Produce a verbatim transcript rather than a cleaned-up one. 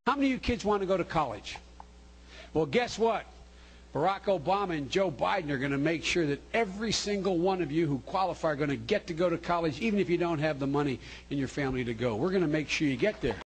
How many of you kids want to go to college? Well, guess what? Barack Obama and Joe Biden are going to make sure that every single one of you who qualify are going to get to go to college, even if you don't have the money in your family to go. We're going to make sure you get there.